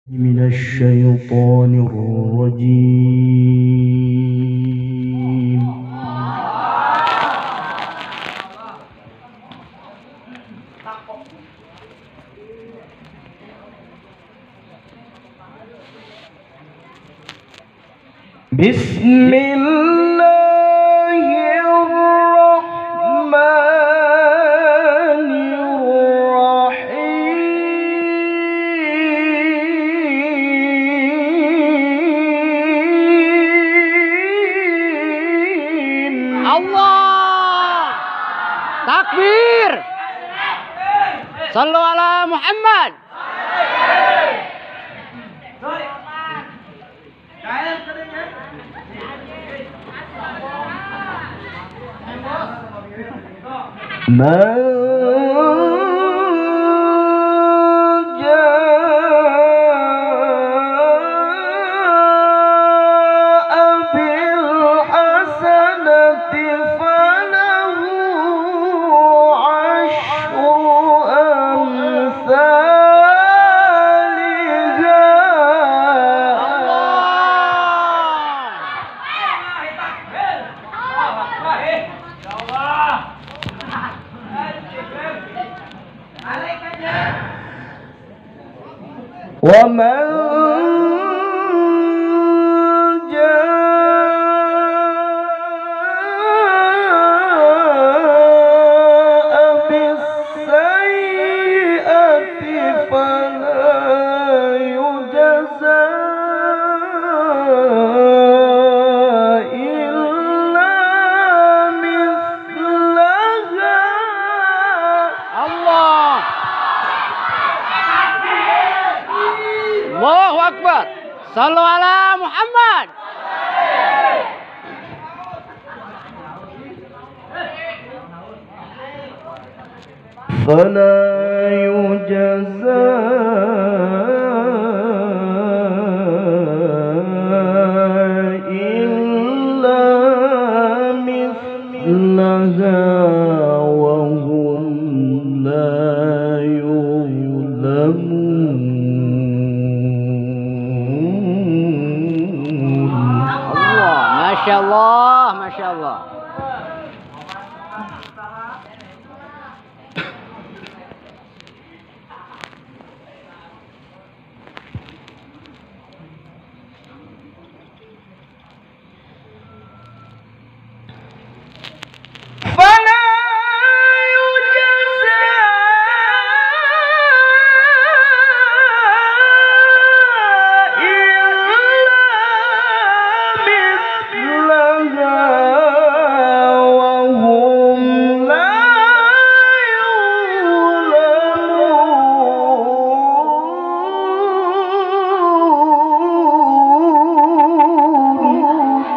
من الشيطان الرجيم. بسم الله الرحمن الرحيم. Allah takbir, sallu ala Muhammad. ومن جاء بالسيئة فلا يجزى إلا مثلها. Allah, Allahu Akbar, sallu ala Muhammad. فلا يجزى إلا مثلها وهم لا يظلمون. Allah, Masya Allah, Masya Allah. فلا يجزى إلا مثلها وهم لا يظلمون.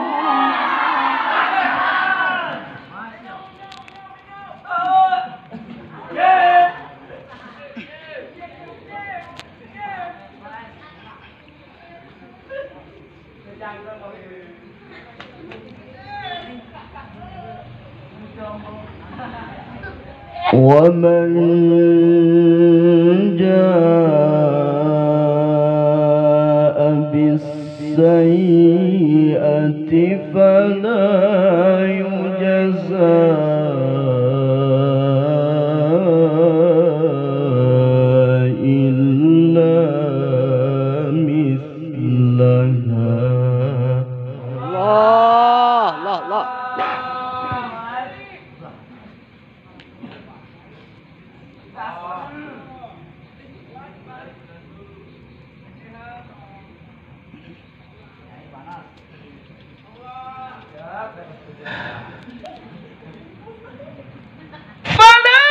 ومن جاء بالسيئة فلا يجزى إلا مثلها. Allah, Allah, Allah. فلا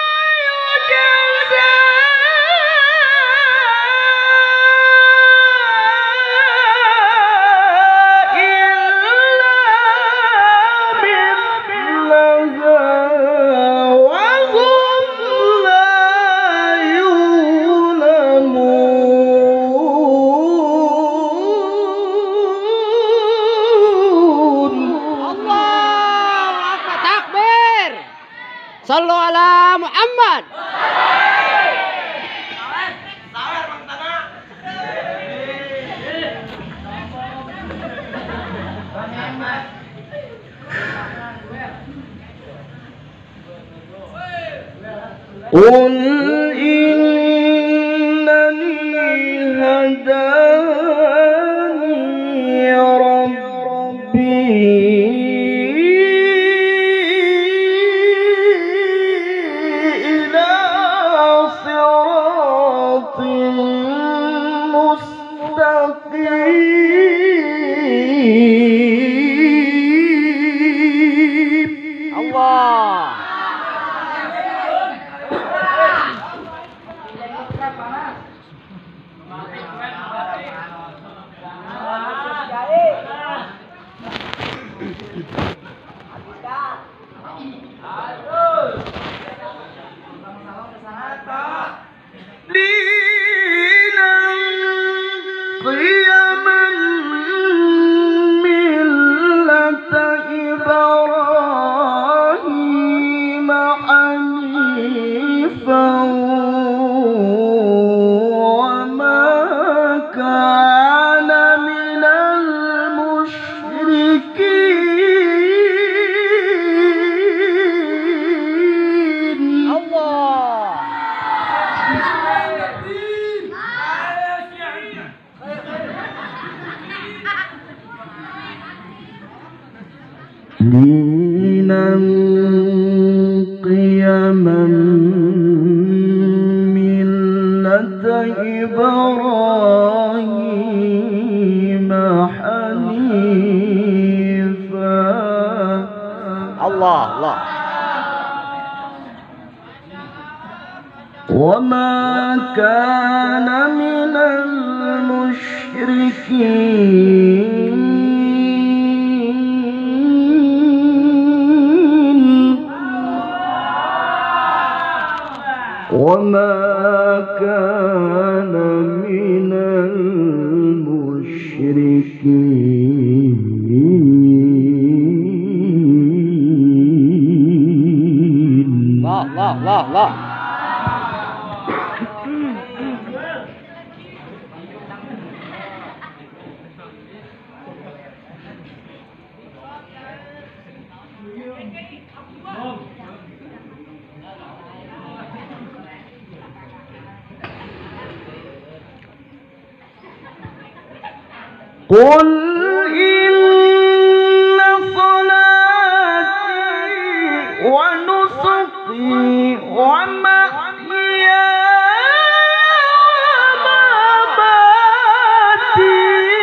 يجزى إلا مثلها وهم لا يظلمون. Allahu Akbar, takbir, sallu ala Muhammad. Sawer Bang Tana. قل إنني هداني ربي إلى صراط مستقيم. الله. دينا قيما ملة إبراهيم حنيفا وما كان من المشركين. الله. دينا قيما ملة إبراهيم حنيفا. الله الله. وما كان من المشركين. وما كان من المشركين. الله الله الله الله. قل إن صلاتي ونسكي ومحياي ومماتي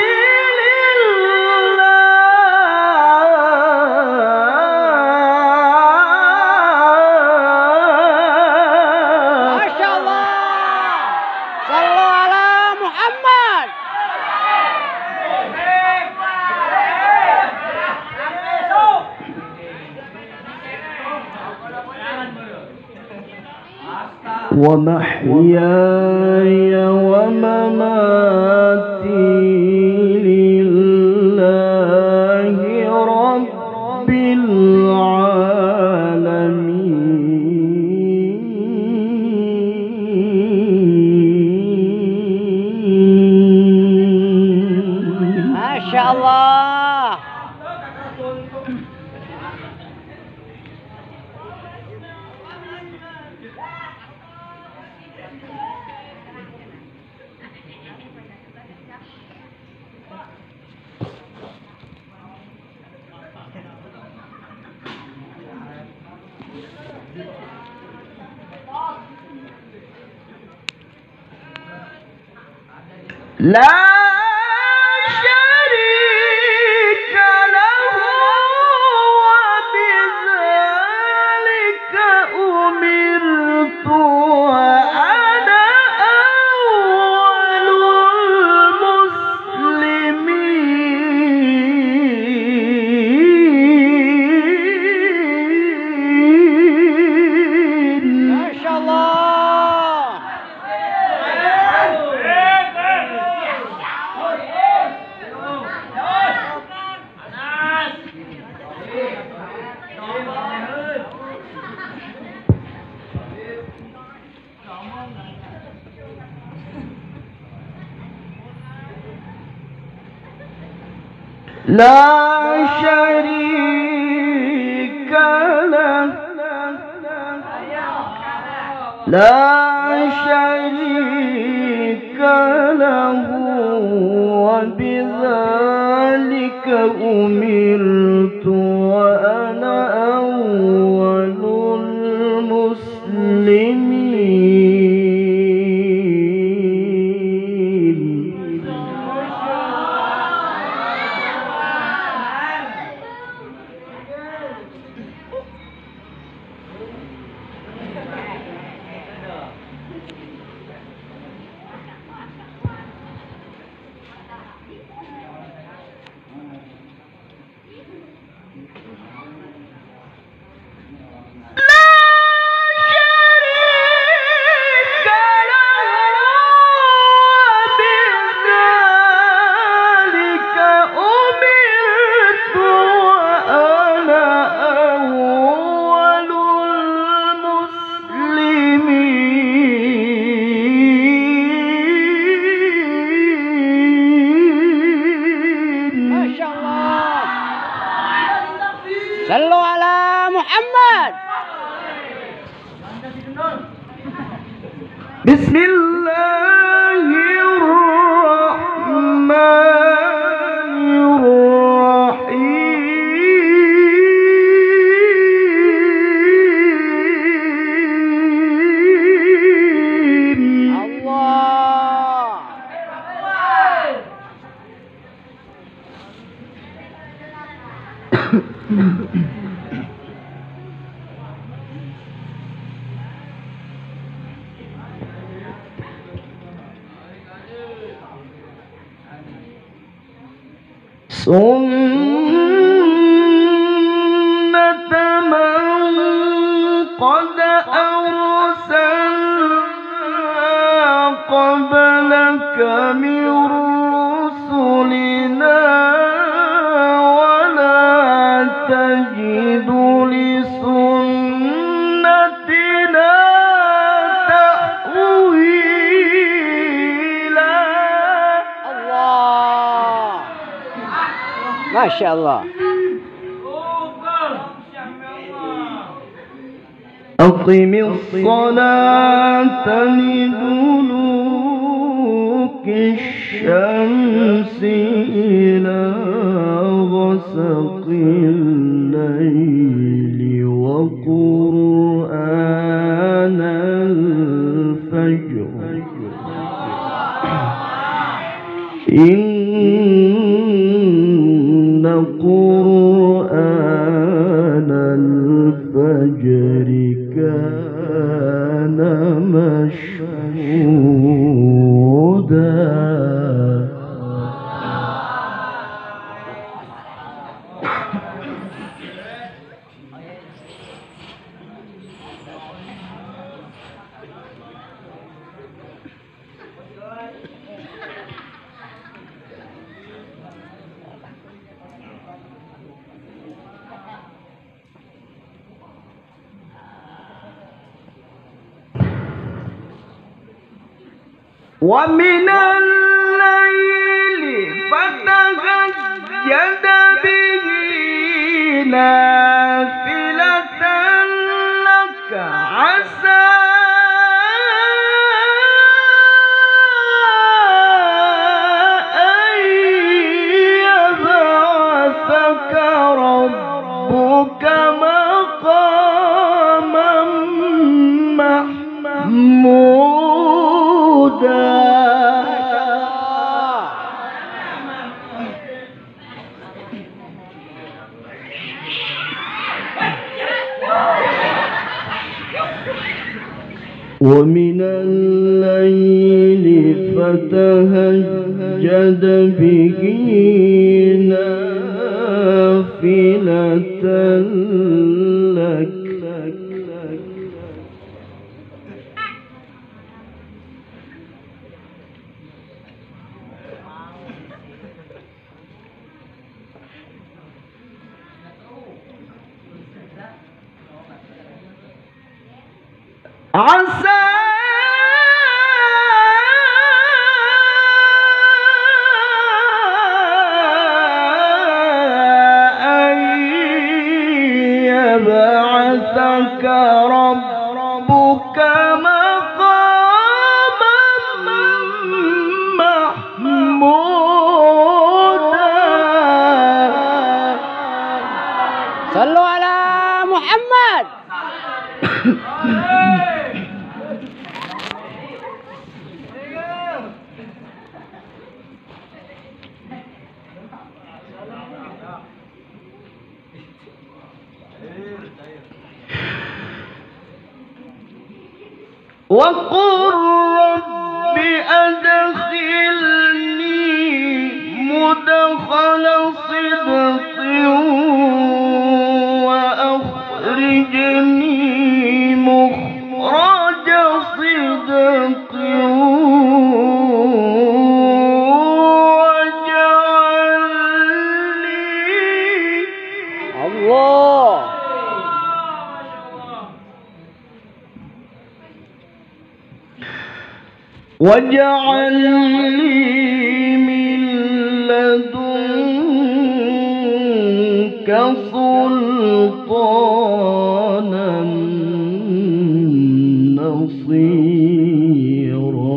لله. ما شاء الله. صلوا على محمد. ومحياي ومماتي لله رب العالمين. ما شاء الله. لا شريك له وبذلك أمرت وأنا أول المسلمين. ما شاء الله. لا شريك له لا شريك له وبذلك أمرت وأنا أول المسلمين. صلوا على محمد. بسم الله الرحمن الرحيم. الله. سنة من قد أرسلنا قبلك من رسلنا ولا تجد لسنتنا تحويلا. الله ما شاء الله. أقم الصلاة لدلوك الشمس إلى غسق الليل وقرآن الفجر إن قرآن الفجر كان مشهودا. ومن الليل فتهجد به نافلة لك عسى أن يبعثك ربك مقاما محمودا. ومن الليل فتهجد به نافلة لك عسى أن يبعثك ربك صلوا على محمد. وقل رب أدخلني مدخل صدق وأخرجني مخرج صدق واجعل لي من لدنك سلطانا نصيرا.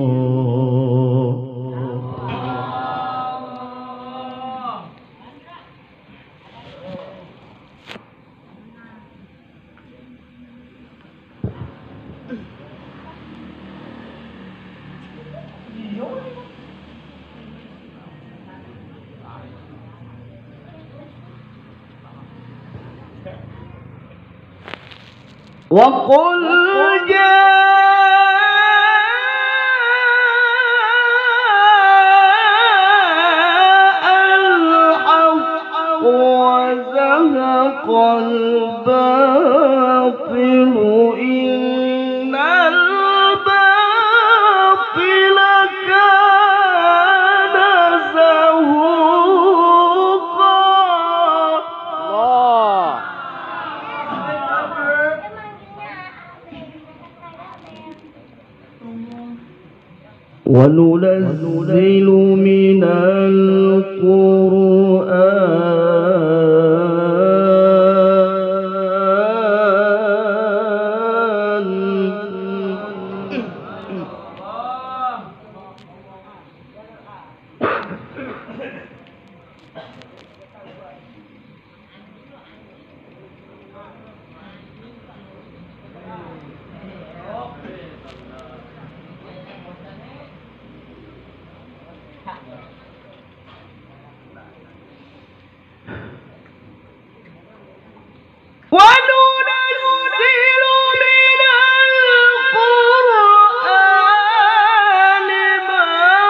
وقل جاء الحق وزهق الباطل إن الباطل كان زهوقا. وننزل من القرآن ما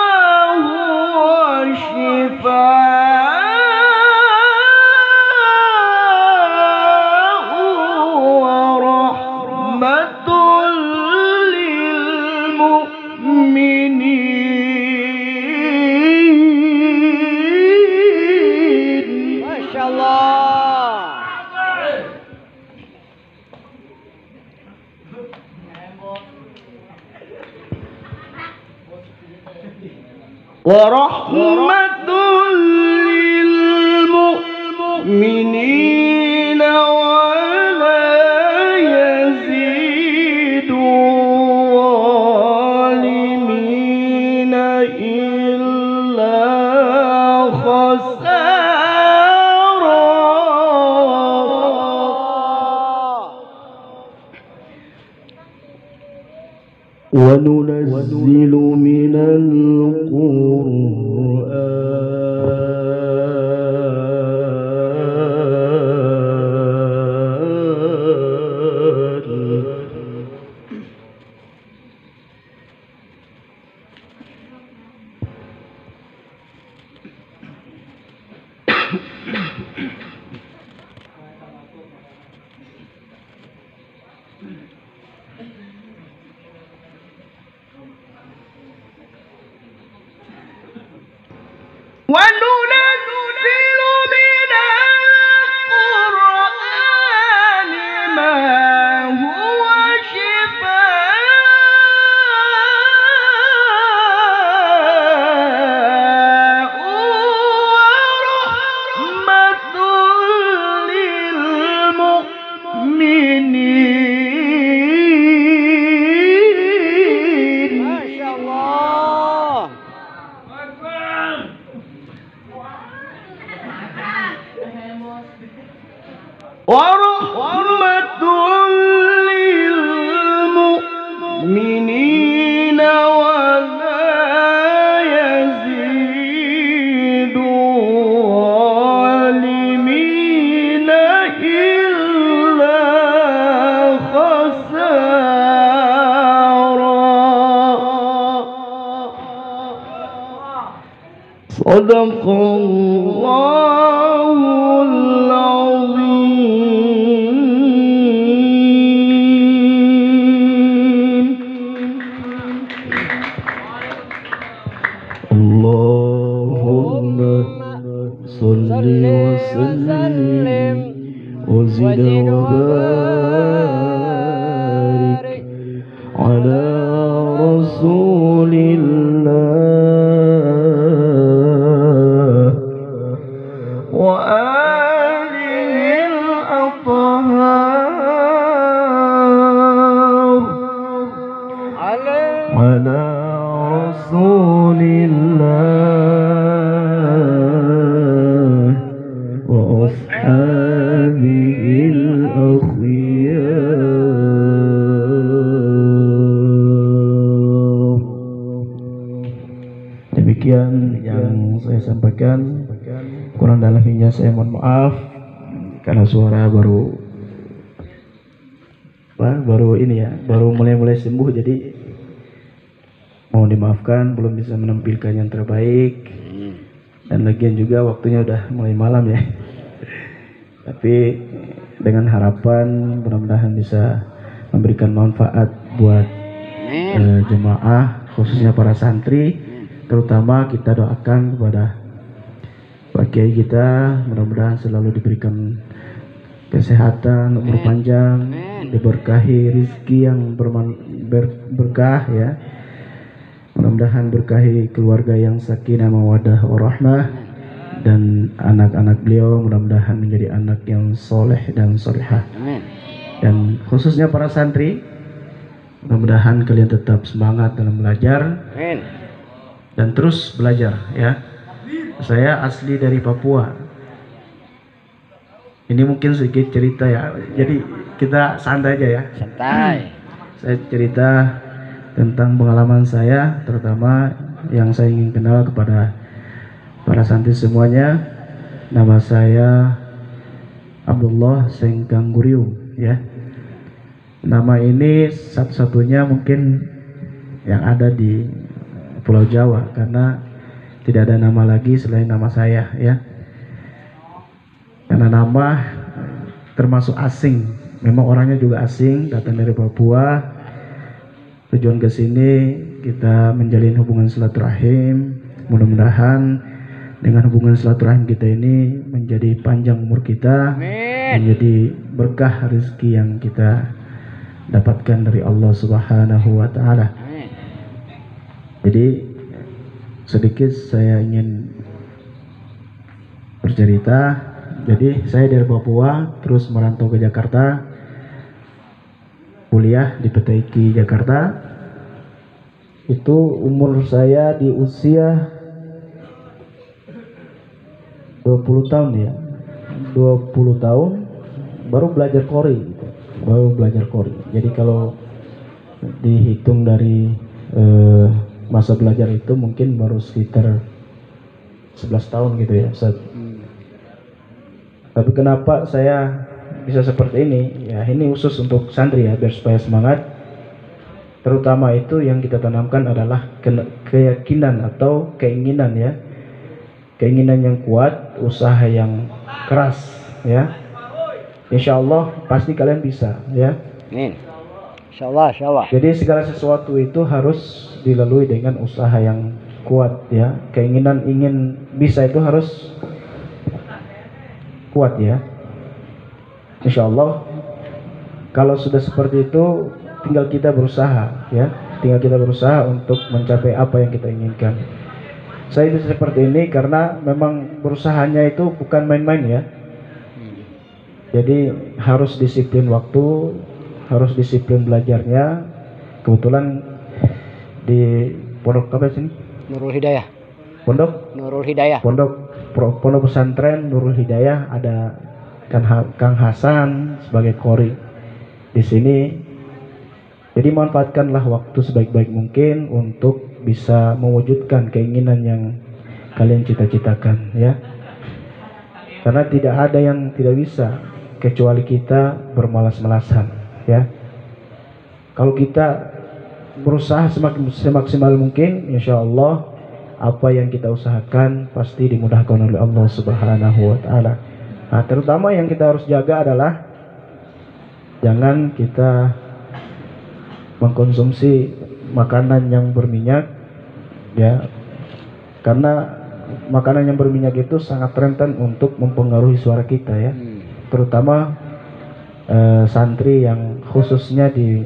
هو شفاء ورحمة للمؤمنين. ما شاء الله. ورحمة للمؤمنين ولا يزيد الظالمين إلا خسارا. وننزل من القرآن ورحمة للمؤمنين ولا يزيد الظالمين إلا خسارا. صدق الله العظيم. اللهم صل وسلم وزد وبارك على رسول الله وآله الأطهار على رسول الله وأصحابه الأخيار. Demikian yang saya sampaikan. Kurang dalamnya saya mohon maaf karena suara baru ini ya, baru mulai sembuh, jadi mohon dimaafkan belum bisa menampilkan yang terbaik, dan lagian juga waktunya udah mulai malam ya. Tapi dengan harapan mudah-mudahan bisa memberikan manfaat buat jemaah, khususnya para santri. Terutama kita doakan kepada Pak Kiai kita, mudah-mudahan selalu diberikan kesehatan, umur panjang, diberkahi rezeki yang berkah ya. Mudah-mudahan berkahi keluarga yang sakinah mawaddah warahmah, dan anak-anak beliau mudah-mudahan menjadi anak yang soleh dan solehah. Dan khususnya para santri, mudah-mudahan kalian tetap semangat dalam belajar dan terus belajar ya. Saya asli dari Papua. Ini mungkin sedikit cerita ya. Jadi kita santai aja ya. Santai. Saya cerita tentang pengalaman saya, terutama yang saya ingin kenal kepada para santri semuanya. Nama saya Abdullah Sengkang Guriu ya. Nama ini satu-satunya mungkin yang ada di Pulau Jawa, karena tidak ada nama lagi selain nama saya ya. Karena nama termasuk asing, memang orangnya juga asing, datang dari Papua. Tujuan ke sini kita menjalin hubungan silaturahim. Mudah-mudahan dengan hubungan silaturahim kita ini menjadi panjang umur kita, menjadi berkah rezeki yang kita dapatkan dari Allah Subhanahu wa taala. Jadi sedikit saya ingin bercerita. Jadi saya dari Papua terus merantau ke Jakarta, kuliah di PTIK Jakarta. Itu umur saya di usia 20 tahun ya, 20 tahun baru belajar Qori gitu. Baru belajar Qori. Jadi kalau dihitung dari masa belajar itu mungkin baru sekitar 11 tahun gitu ya. Tapi kenapa saya bisa seperti ini? Ya ini khusus untuk santri ya, biar supaya semangat. Terutama itu yang kita tanamkan adalah keyakinan atau keinginan ya. Keinginan yang kuat, usaha yang keras ya. Insya Allah pasti kalian bisa ya. Amin. Insya Allah, insya Allah. Jadi segala sesuatu itu harus dilalui dengan usaha yang kuat ya. Keinginan ingin bisa itu harus kuat ya. Insya Allah kalau sudah seperti itu tinggal kita berusaha ya. Tinggal kita berusaha untuk mencapai apa yang kita inginkan. Saya bisa seperti ini karena memang berusahanya itu bukan main-main ya. Jadi harus disiplin waktu, harus disiplin belajarnya. Kebetulan di pondok apa sini? Nurul Hidayah. Pondok Nurul Hidayah. Pondok pesantren Nurul Hidayah ada Kang Hasan sebagai qori di sini. Jadi manfaatkanlah waktu sebaik-baik mungkin untuk bisa mewujudkan keinginan yang kalian cita-citakan ya. Karena tidak ada yang tidak bisa kecuali kita bermalas-malasan ya. Kalau kita berusaha semaksimal mungkin, insya Allah apa yang kita usahakan pasti dimudahkan oleh Allah Subhanahu wa Ta'ala. Nah, terutama yang kita harus jaga adalah jangan kita mengkonsumsi makanan yang berminyak ya, karena makanan yang berminyak itu sangat rentan untuk mempengaruhi suara kita ya, terutama santri yang khususnya di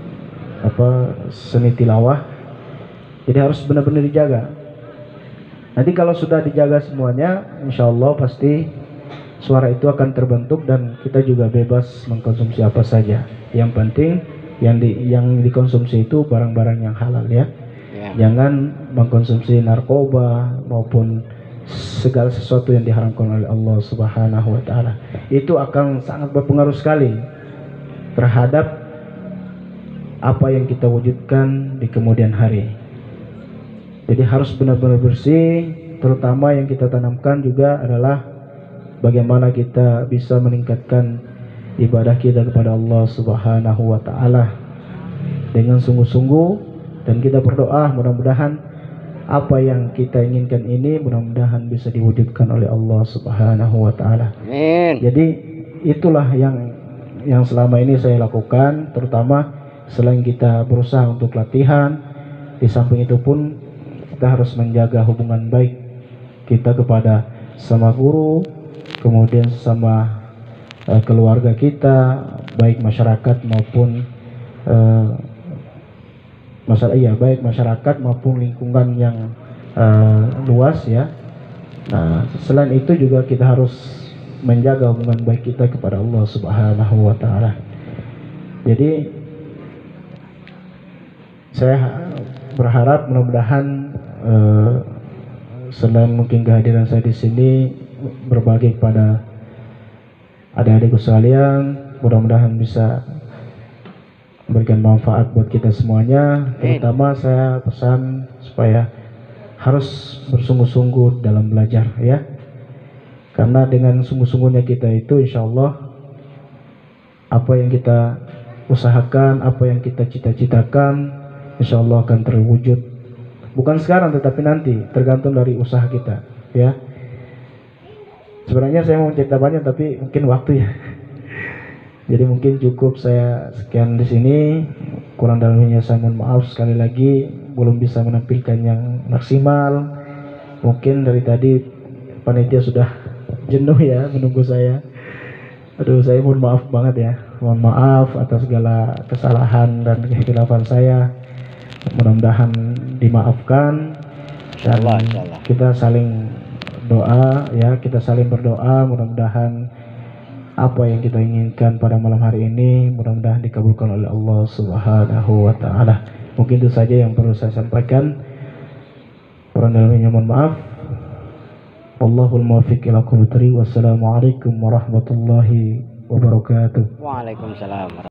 seni tilawah. Jadi harus benar-benar dijaga. Nanti kalau sudah dijaga semuanya, insya Allah pasti suara itu akan terbentuk dan kita juga bebas mengkonsumsi apa saja. Yang penting yang dikonsumsi itu barang-barang yang halal ya. Jangan mengkonsumsi narkoba maupun segala sesuatu yang diharamkan oleh Allah Subhanahu wa Ta'ala. Itu akan sangat berpengaruh sekali terhadap apa yang kita wujudkan di kemudian hari. Jadi harus benar-benar bersih, terutama yang kita tanamkan juga adalah bagaimana kita bisa meningkatkan ibadah kita kepada Allah Subhanahu wa Ta'ala dengan sungguh-sungguh, dan kita berdoa mudah-mudahan apa yang kita inginkan ini mudah-mudahan bisa diwujudkan oleh Allah Subhanahu wa Ta'ala. Amin. Jadi itulah yang selama ini saya lakukan, terutama selain kita berusaha untuk latihan, di samping itu pun kita harus menjaga hubungan baik kita kepada sama guru, kemudian sama keluarga kita, baik masyarakat maupun baik masyarakat maupun lingkungan yang luas ya. Nah, selain itu juga kita harus menjaga hubungan baik kita kepada Allah Subhanahu wa Ta'ala. Jadi saya berharap mudah-mudahan selain mungkin kehadiran saya di sini berbagi kepada adik-adikku sekalian, mudah-mudahan bisa memberikan manfaat buat kita semuanya. Terutama saya pesan supaya harus bersungguh-sungguh dalam belajar ya, karena dengan sungguh-sungguhnya kita itu insya Allah apa yang kita usahakan, apa yang kita cita-citakan insya Allah akan terwujud, bukan sekarang tetapi nanti, tergantung dari usaha kita ya. Sebenarnya saya mau cerita banyak tapi mungkin waktu ya. Jadi mungkin cukup saya sekian di sini. Kurang dalamnya saya mohon maaf sekali lagi, belum bisa menampilkan yang maksimal. Mungkin dari tadi panitia sudah jenuh ya menunggu saya. Aduh, saya mohon maaf banget ya. Mohon maaf atas segala kesalahan dan kekhilafan saya. Mudah-mudahan dimaafkan dan kita saling doa ya, kita saling berdoa, mudah-mudahan apa yang kita inginkan pada malam hari ini mudah-mudahan dikabulkan oleh Allah Subhanahu wa Ta'ala. Mungkin itu saja yang perlu saya sampaikan. Kurang dalamnya mohon maaf. Wallahul muwaffiq ila aqwamit thoriq. Wassalamualaikum warahmatullahi wabarakatuh. Waalaikumsalam.